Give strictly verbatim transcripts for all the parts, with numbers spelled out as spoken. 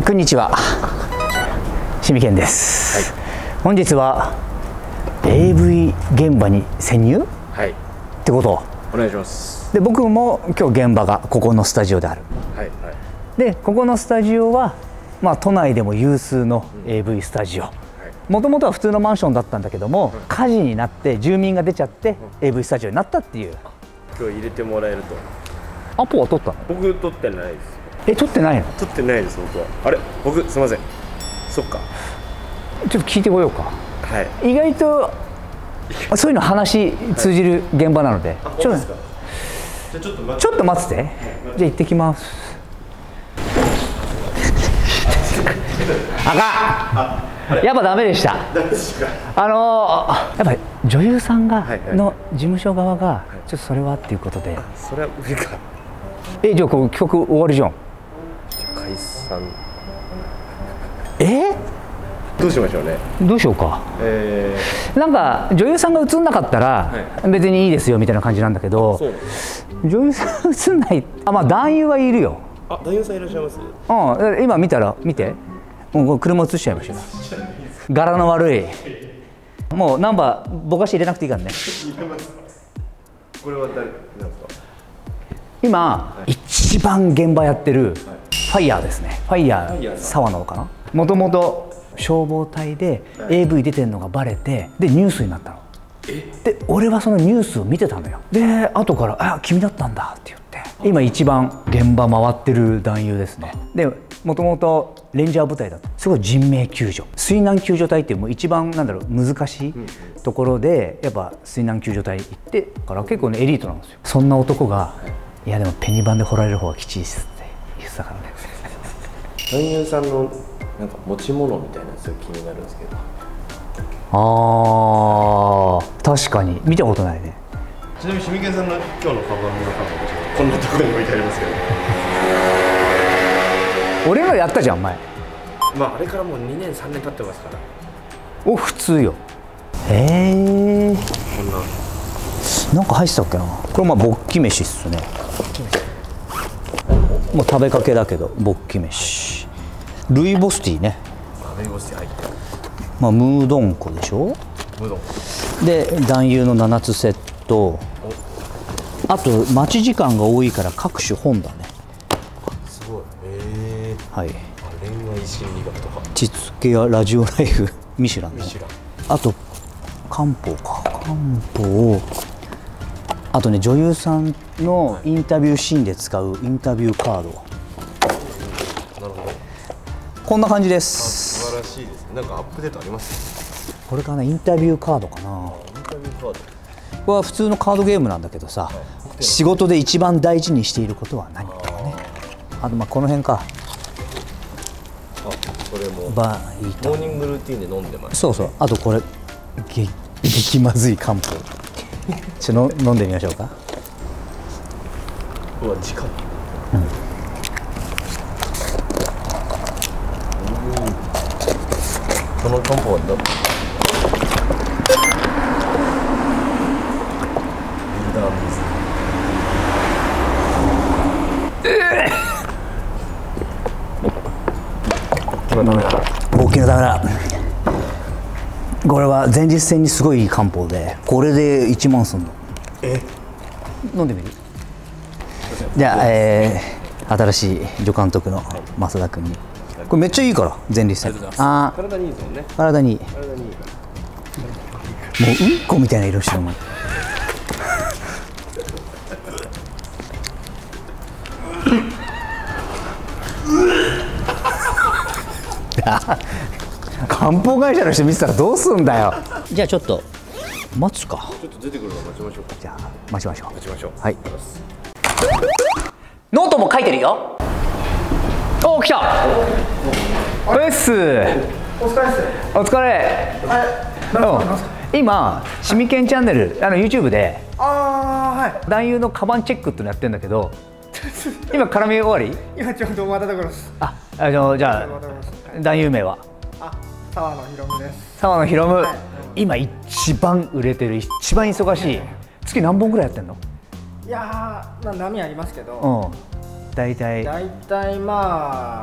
こんにちは、しみけんです、はい、本日は エーブイ 現場に潜入、はい、ってことお願いします。 で僕も今日現場がここのスタジオである、はいはい、でここのスタジオは、まあ、都内でも有数の エーブイ スタジオ、もともとは普通のマンションだったんだけども、うん、火事になって住民が出ちゃって、うん、エーブイ スタジオになったっていう。 今日入れてもらえると。 アポは取ったの？ 僕取ってないです。 え、取ってないの？ 取ってないです僕は。あれ、僕すみません。そっか。 ちょっと聞いてこようか。 はい。 意外とそういうの話通じる現場なので、はい、ちょっとじゃあちょっと待って。ちょっと待ってて。はい、じゃあ行ってきます。あかん。やっぱダメでした。あのー、やっぱり女優さんがの事務所側がちょっとそれはっていうことで。 それは無理か。 え、じゃあこう企画終わりじゃん。 解散。 え？ どうしましょうね。 どうしようか。えー、なんか女優さんが映んなかったら別にいいですよみたいな感じなんだけど、女優さん映んない。あ、まあ男優はいるよ。 あ、男優さんいらっしゃいます。 うん、今見たら見て。もう車映しちゃいました。柄の悪い。もうナンバーぼかし入れなくていいからね。 これは誰なんですか？ 今、はい、一番現場やってる、はい、ファイヤーですね。ファイヤー沢野かな。もともと消防隊で エーブイ 出てるのがバレて、でニュースになったの。で俺はそのニュースを見てたのよ。で後から「あ、君だったんだ」って言って、今一番現場回ってる男優ですね。でもともとレンジャー部隊だとすごい人命救助、水難救助隊っていうもう一番なんだろう難しいところでやっぱ水難救助隊行ってから結構ねエリートなんですよ。そんな男が「いやでもペニバンで掘られる方がきちいっす」って言ってたからね。 男優さんのなんか持ち物みたいなやつが気になるんですけど。 あー、確かに見たことないね。 ちなみにしみけんさんの今日のカバンの中もこんなところに置いてありますけど。 俺がやったじゃん前。 まああれからもうにねんさんねん経ってますから。お、 普通よ。へえ。こんななんか入ってたっけな。これまあぼっき飯っすね。もう食べかけだけどぼっき飯。ルイボスティーね。 ルイボスティー入ってる。 まあムードン粉でしょ。 ムードン粉で男優のななつセット。あと待ち時間が多いから各種本だね。 すごい。へえ。はい。恋愛心理学とか。 地付けやラジオライフミシュランね。あと漢方か。漢方。あとね女優さんのインタビューシーンで使うインタビューカード。なるほど。こんな感じです。 素晴らしいですね。なんかアップデートあります？ これかな、インタビューカードかな。インタビューカード。これは普通のカードゲームなんだけどさ、はい、仕事で一番大事にしていることは何とかね。あとまあこの辺か。あ、 これもバーモーニングルーティンで飲んでます、ね。 そうそう。あとこれ激激まずい漢方。ちょっと飲んでみましょうか。 うわ、近い。うん。この漢方はどう？ ダメだ。大きなダメだ。これは前日戦にすごいいい漢方で、これでいちまんすんの。え？飲んでみる？じゃあ、えー、新しい助監督の増田君に。これめっちゃいいから前日戦。 ああ。体にいいですもんね。 体にいい。体にいい。もううんこみたいな色してるもん。漢方会社の人見てたらどうすんだよ。じゃあちょっと待つか。 ちょっと出てくるの待ちましょうか。 じゃあ待ちましょう。 待ちましょう。 はい。ノートも書いてるよ。お、来た。おっす。お疲れっす。お疲れ。うん。今しみけんチャンネルあの YouTube で、ああ、はい。男優のカバンチェックってのやってるんだけど。今絡み終わり？ 今ちょうど終わったところです。 あ、あのじゃあ男優名は？ あ、沢野ひろむです。 沢野ひろむ、はい、今一番売れてる、一番忙しい。月何本ぐらいやってんの？ いやー、まあ波ありますけど。 うん。大体。 大体まあ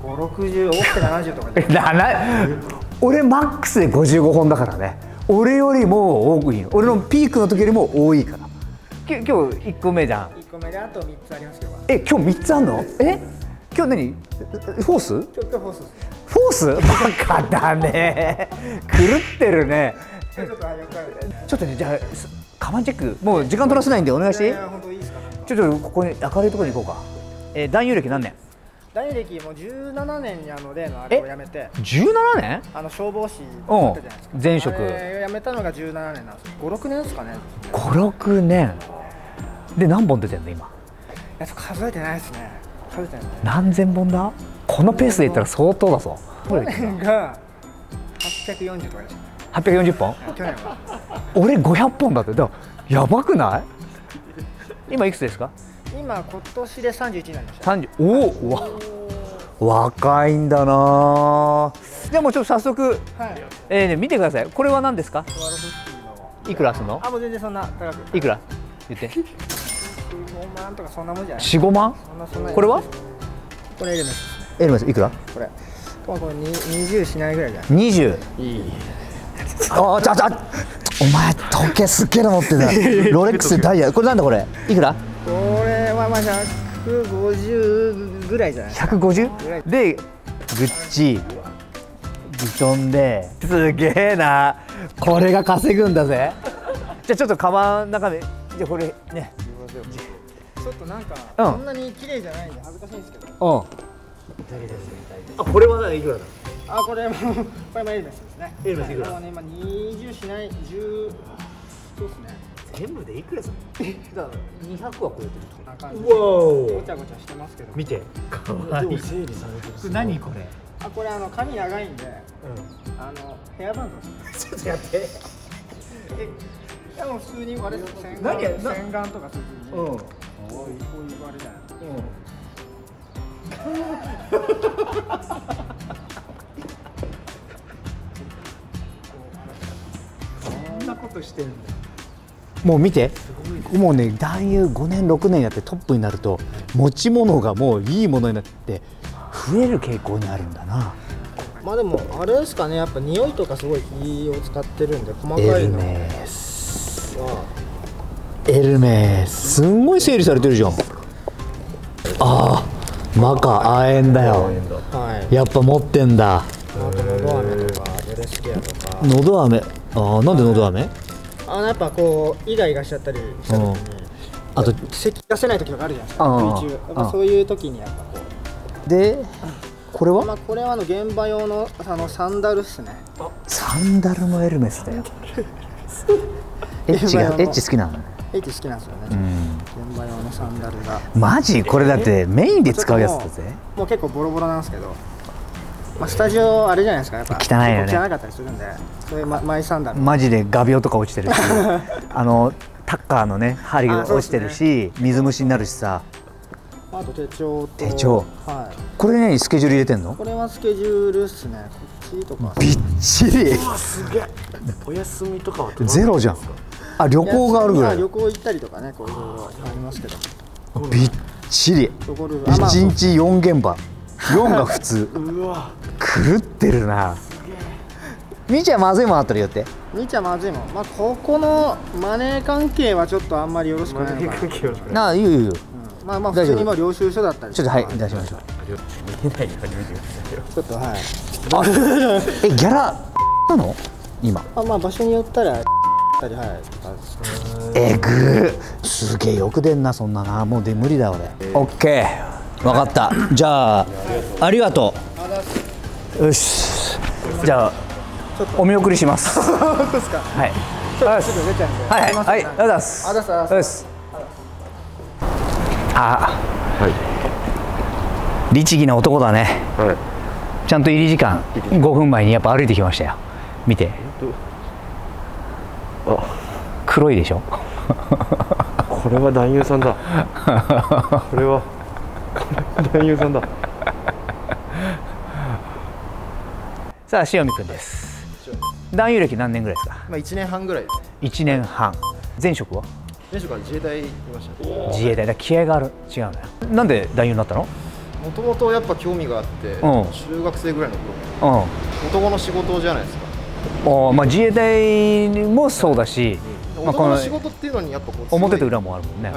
ご、ろくじゅう、多くてななじゅうとかでなな俺マックスでごじゅうごほんだからね。俺よりも多くいいの。俺のピークの時よりも多いから。き今日いっこめじゃん。 いっこめであとみっつありますけど。 え今日みっつあんの？え今日何フォース？ 今日今日フォースです。 フォース？バカだね。狂ってるね。 ちょっとはいよくある。 ちょっとねじゃあカバンチェックもう時間取らせないんでお願いしていい？ いやいや本当いいですか。 ちょっとここに明るいところに行こうか。えー、男優歴何年？ 大歴もうじゅうななねんにあの例のあれをやめて、 じゅうななねん？ あの消防士だったじゃないですか。 前職。 あれやめたのがじゅうななねんなんですよ。ご、ろくねんですかね。 ご、ろくねんで何本出てんの今？ やつ数えてないですね。数えてない。 何千本だ？このペースでいったら相当だぞ。 去年がはっぴゃくよんじゅうとかでしたね。 はっぴゃくよんじゅっぽん？ 去年は。 俺ごひゃっぽんだって。だからやばくない？今いくつですか？ 今今年でさんじゅういちになりました。 さんじゅう。おおわ若いんだな。じゃあもうちょっと早速、 はい。 えーね、見てください。これは何ですか？ スワロフスキーの。 いくらすんの？ あもう全然そんな高く。 いくら言って。 ごまんとかそんなもんじゃない。 よん、ごまん？ そんなそんな。 これは？ これエルメスですね。 エルメスいくら？ これ。これににじゅうしないぐらいじゃない。 にじゅう。いい。ああちゃちゃ。お前時計すっげえの持ってた。ロレックスダイヤ。これなんだこれ？いくら？ これはまあひゃくごじゅうぐらいじゃない。 ひゃくごじゅう？でグッチ、ギトンで。すげえな。これが稼ぐんだぜ。じゃあちょっとカバンの中身。じゃあこれね。 ちょっとなんか、 うんそんなに綺麗じゃないんで恥ずかしいんですけど。 うん。あこれは何いくらだ？ あこれもこれもエルメスですね。 エルメスいくらこれもね今にじゅうしないじゅうそうですね。 全部でいくらするの？だからにひゃくは超えてる。 こんな感じ。 うわーごちゃごちゃしてますけど。 見て。かわいい。整理されてる。これ何これ？ あこれあの髪長いんで、あのヘアバンドです。 ちょっとやって。 えいやもう普通にあれです。洗何やな顔洗顔とかする時に。 うん。 こういうこういうあれじゃない。 そんなことしてるんだ。もう見て、もうね男優ごねんろくねんやってトップになると持ち物がもういいものになって増える傾向にあるんだな。 まあでもあれですかね、やっぱ匂いとかすごい気を使ってるんで細エルかいのメスはエルメスすんごい整理されてるじゃん。ああマカ亜鉛だよ。 はい。 やっぱ持ってんだ。 あとのど飴とかドレスケアとか。 のど飴。ああなんでのど飴？ あのやっぱこうイガイガしちゃったりした時に、 あと咳出せない時とかあるじゃないですか。 ああ水中やっぱそういう時にやっぱこう。 でこれは？ まあこれはあの現場用のあのサンダルっすね。 サンダルのエルメスだよ。エッチがエッチ好きなの？ エッチ好きなんですよね。現場用のサンダルが。 マジこれだってメインで使うやつだぜ。 もう結構ボロボロなんですけど、まあスタジオあれじゃないですか、やっぱ汚いよね結構汚かったりするんで、そういうママイサンダル。 マジで画鋲とか落ちてるしあのタッカーのね針が落ちてるし、水虫になるしさ。 あと手帳と。 手帳。 はい。 これねスケジュール入れてんの？ これはスケジュールっすね。こっちとか。 びっちり。 すげえ。お休みとかはゼロじゃん。あ旅行があるぐらい。 旅行行ったりとかね、こういろいろありますけど。 びっちり。 ゴルフあまあ一日四現場。四が普通。 うわ狂ってるな。みーちゃんまずいもんあったら言って。 みーちゃんまずいもん。まあここのマネー関係はちょっちょっとあんまりよろしくないのかな。 なあいいよいいよ。 うん、まあまあ普通にまあ領収書だったりちょっとはい出しましょう。 見てないように見てくださいよ。 ちょっとはい。 あえギャラなの今？ あまあ場所によったらたりはいとかですね。 えぐーすげえよく出んなそんなな。もうで無理だ俺。オッケー分かった。じゃあありがとう。よしじゃあお見送りします。 本当ですか。 はいちょっとすぐ出ちゃうんで。 はいはいはいありがとうございます。 ありがとうございますよしあはい律儀な男だね。 はい。 ちゃんと入り時間ごふんまえにやっぱ歩いてきましたよ。見てあ黒いでしょ。 これは男優さんだ。これは男優さんだ。 さあ塩見くんです。男優歴何年ぐらいですか？ まあ一年半ぐらい。 いちねんはん。前職は前職は自衛隊にいました。 自衛隊だ。気合がある違うのよ。なんで男優になったの？ もともとやっぱ興味があって、 うん、 中学生ぐらいの頃、うん、男の仕事じゃないですか。 あ、まあ、自衛隊もそうだし、 うん、男の仕事っていうのにやっぱこう表と裏もあるもんね、はい、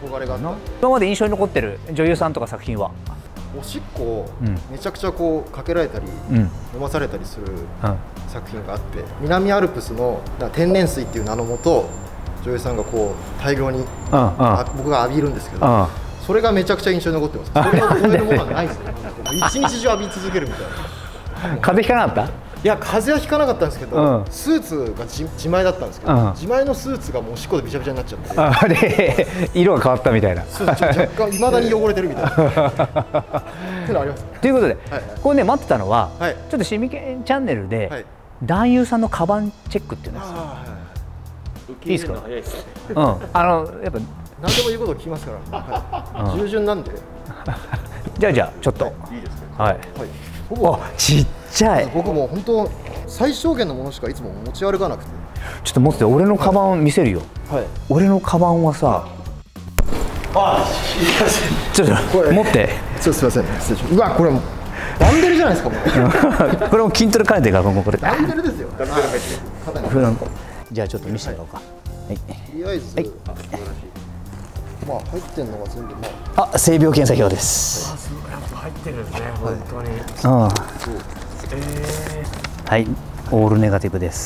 憧れがあった。今まで印象に残ってる女優さんとか作品は？ おしっこをめちゃくちゃこうかけられたり、うん、飲まされたりする作品があって、うん、南アルプスの天然水っていう名のもと女優さんがこう大量に、うん、僕が浴びるんですけど、うん、それがめちゃくちゃ印象に残ってます。それを超えるものはないですね。一日中浴び続けるみたいな。 風邪ひかなかった？ いや、風邪はひかなかったんですけど、うん、スーツが自, 自前だったんですけど、うん、自前のスーツがもうおしっこでびちゃびちゃになっちゃって、 あで色が変わったみたいな。 そう若干いまだに汚れてるみたいなってのあります。 ということで、はいはい、これね待ってたのは、はい、ちょっとシミケンチャンネルで、はい、男優さんのカバンチェックっていうのですよ。いいですか？うん、あのやっぱ何でも言うことを聞きますから、はい、従順なんで。 じゃあじゃあちょっと、はい、いいですか？はい。はい、おちっちゃい。 僕もう本当最小限のものしかいつも持ち歩かなくて。 ちょっと持って、俺のカバン見せるよ。はい。俺のカバンはさ。あ、ちょっと持って。 ちょっとすみません。失礼します。うわ、これもダンベルじゃないですかもう。 これも筋トレ兼ねてるから、これ。 ダンベルですよ。ダンベル入ってる。 じゃあちょっと見せてもらおうか。はい。 とりあえず。はい。まあ入ってんのが全部まあ。あ、性病検査表です。 あ、そうやっぱ入ってるんですね。本当に。うん。 えー、はい、オールネガティブです。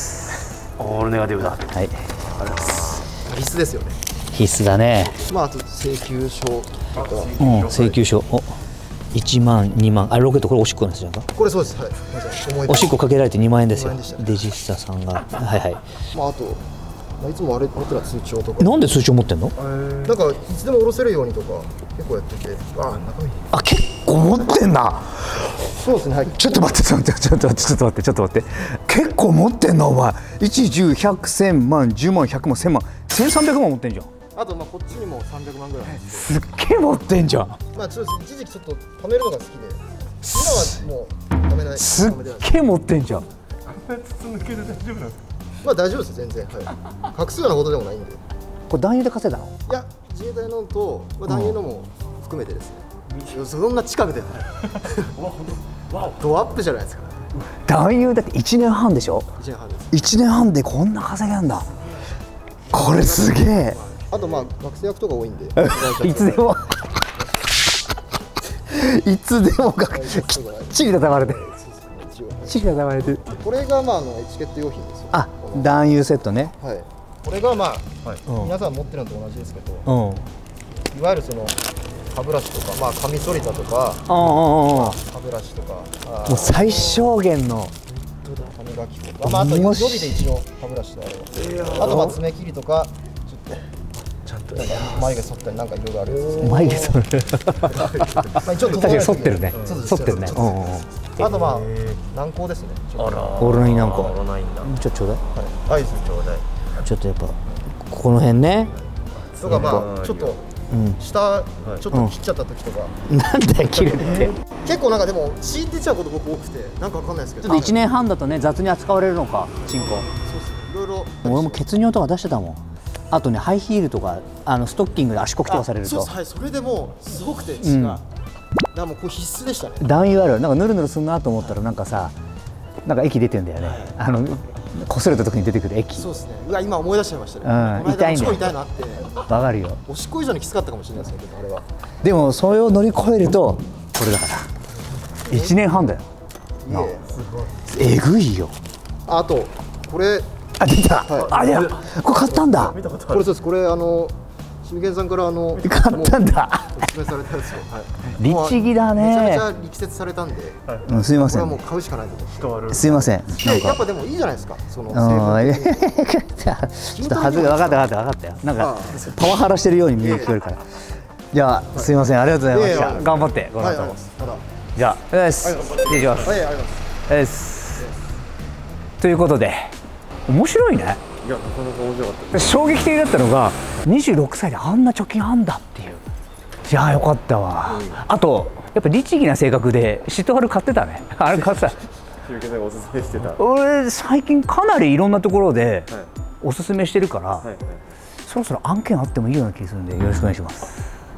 オールネガティブだ。はい。 ありがとうございます。必須ですよね。 必須だね。 まああと請求書とか。 うん、請求書。お、一万、二万、あ、ロケットこれおしっこのやつじゃんか。 これそうです。はい。 おしっこかけられて二万円ですよ。デジスタさんが。はいはい。 まああと。いつもあれ持ってた通帳とか。 なんで通帳持ってんの？ なんかいつでも下ろせるようにとか結構やってて、あ、中身。 あ、結構持ってんな。 そうですね。はい。 ちょっと待って、ちょっと待って、ちょっと待って、ちょっと待って、ちょっと待って。結構持ってんなお前。一、十、百、千万、十万、百万、千万、千三百万持ってんじゃん。 あとまあこっちにも三百万ぐらい。 すっげえ持ってんじゃん。 まあちょっと一時期ちょっと貯めるのが好きで、今はもう貯めない。 すっげえ持ってんじゃん。 あんな筒抜けで大丈夫なんですか？まあ大丈夫です全然、はい、隠すようなことでもないんで。 これ男優で稼いだの？ いや、自衛隊のと、まあ、男優のも含めてですね、うん、そんな近くでドアップじゃないですか。 男優だっていちねんはんでしょ。 いちねんはんです。 いちねんはんでこんな稼げるんだ。これすげえ。 あとまあ学生役とか多いんでいつでもいつでも学きっちり畳まれてきっちり畳まれて。 これがまああのエチケット用品ですよ。 あ、男優セットね。 はい。これがまあ、はい、皆さん持ってるのと同じですけど、うん、いわゆるその歯ブラシとか、まあカミソリだとか、歯ブラシとか、 もう最小限の歯磨き粉とか、まああと予備で一応歯ブラシとあれば、えー、あとまあ爪切りとか、ちょっとちゃんと眉毛剃ったりなんかいろいろあるんです。 眉毛剃る。 まあ一応確かに剃ってるね。剃ってるね。 あとまあ軟膏ですね。 あら。オールナイン軟膏。ちょっとちょうだい。 はい。ちょうだい。 ちょっとやっぱこの辺ね。 とかまあちょっと下ちょっと切っちゃった時とか。 なんだよ切るって。 結構なんかでも血出ちゃうこと僕多くてなんかわかんないですけど。 ちょっといちねんはんだとね雑に扱われるのかチンコ。 そうですね。いろいろ。 俺も血尿とか出してたもん。あとねハイヒールとかあのストッキングで足こきとかされると。 そうはい。それでもうすごくて血が。だからもうこれ必須でしたね。 男優ある。なんかヌルヌルすんなと思ったらなんかさなんか液出てんだよね。あの擦れた時に出てくる液。 そうですね。うわ今思い出しちゃいましたね。 うん、痛いんだよ。 痛いなって。 わかるよ。 おしっこ以上にきつかったかもしれないですけどあれは。 でもそれを乗り越えるとこれだからいちねんはんだよ。 いえすごい。えぐいよ。 あとこれあ出た。あいやこれ買ったんだ。 これそうです。これあのシミケンさんからあの買ったんだ。 お勧めされたんですよ。 律儀だね。 めちゃめちゃ力説されたんで。 うん、すみません。 これはもう買うしかないと思って。 すみません。 やっぱでもいいじゃないですか。その。ちょっと恥ずか分かった分かった分かったよ。なんかパワハラしてるように見え聞こえるから。じゃあすみませんありがとうございました。頑張ってこの後。じゃあお願いします。失礼します。 はいありがとうございます。ということで面白いね。 いやなかなか面白かった。 衝撃的だったのがにじゅうろくさいであんな貯金あんだっていう。いやよかったわ。あとやっぱ律儀な性格でシトハル買ってたね。あれ買ってた。 シミケンさんがおすすめしてた。 俺最近かなりいろんなところでおすすめしてるから、そろそろ案件あってもいいような気がするんでよろしくお願いします。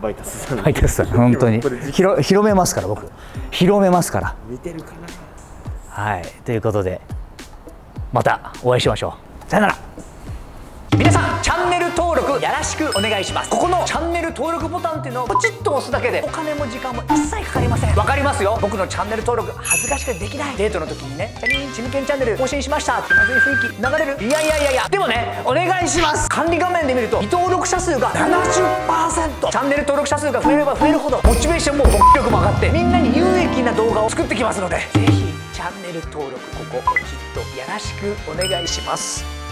バイタスさんバイタスさん本当に広広めますから僕広めますから見てるかな。 はいということでまたお会いしましょう。さよなら。皆さんチャンネル登録よろしくお願いします。ここのチャンネル登録ボタンっていうのをポチッと押すだけでお金も時間も一切かかりません。わかりますよ。僕のチャンネル登録恥ずかしくてできない。デートの時にね「チャリンチムケンチャンネル更新しました」気まずい雰囲気流れる。いやいやいやいやでもねお願いします。管理画面で見ると未登録者数が ななじゅっパーセント。 チャンネル登録者数が増えれば増えるほどモチベーションも勃起力も上がってみんなに有益な動画を作ってきますので、ぜひチャンネル登録ここポチッとよろしくお願いします。